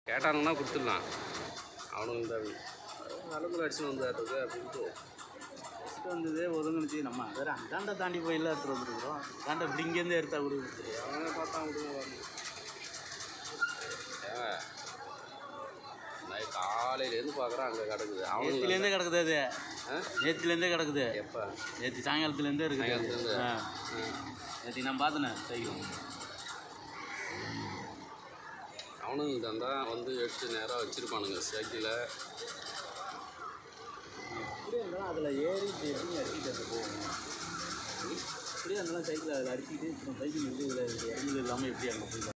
கேட்டானுங்கன்னா கொடுத்துடலாம். அவனுங்க இந்த நலத்தில் அடிச்சுன்னு வந்தாட்டுருக்கு அப்படின்ட்டு ஃபஸ்ட்டு வந்ததே ஒதுங்கிச்சு. நம்ம வேறு அந்தாண்டை தாண்டி போய் இல்லை எடுத்துகிட்டு வந்துருக்குறோம். அந்தாண்டை இப்படி இங்கேருந்து எடுத்தா கொடுக்குறது அவனை பார்த்தா விடுங்க வரணும். நைட் காலையிலேருந்து பார்க்குறேன் அங்கே கிடக்குது. நேற்றுலேருந்தே கிடக்குது. அது நேற்றுலேருந்தே கிடக்குது. எப்போ? நேற்று சாயங்காலத்துலேருந்தே இருக்குது. நேற்று நான் பார்த்தேனே சைக்கிள். அவனுங்க தந்தான் வந்து எடுத்து நேராக வச்சுருப்பானுங்க சைக்கிளை. இப்படியே இருந்தாலும் அதில் ஏறி எப்படி அடிச்சுட்டு வந்து போகணும். இப்படியே இருந்தாலும் சைக்கிள் அதில் அடிச்சுட்டு இப்போ சைக்கிள் வந்து இதில் இறங்கல் இல்லாமல் எப்படி அங்கே போய்